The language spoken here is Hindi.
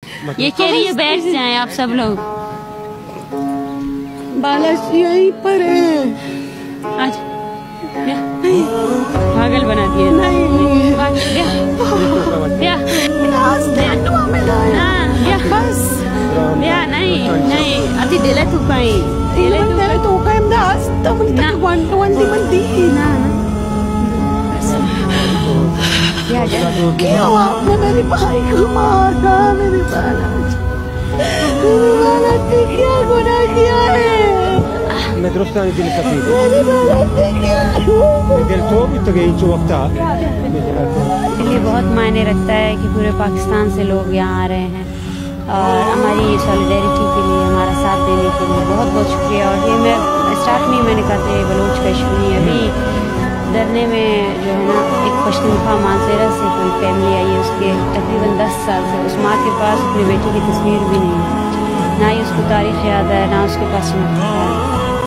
ये कह रही है बैठ जाएं आप सब लोग। बालाजी यहीं पर है। आज पागल बना दिया। नहीं बस नहीं अति दिले तू कहीं दिले तो काय आज तक वन ना क्या हुआ? आपने मेरे भाई को मारा। मेरे बालाजी क्या गुनाह किया है? मैं दुरुस्त दिल सफी मेरे बालाजी क्या दिल तो भी तो गई जो वक्त ये बहुत मायने रखता है कि पूरे पाकिस्तान से लोग यहाँ आ रहे हैं और हमारी सॉलिडेरिटी के लिए, हमारा साथ देने के लिए बहुत बहुत शुक्रिया। और ये मैं स्टार्ट में मैंने कहा था बलोच का इशू नहीं, अभी धरने में जो है ना एक पश्तूनख्वा मानसेरा से कोई फैमिली आई है, उसके तकरीबन 10 साल से उस माँ के पास अपनी बेटी की तस्वीर भी नहीं है, ना ही उसको तारीख याद है, ना उसके पास शनाख्त है।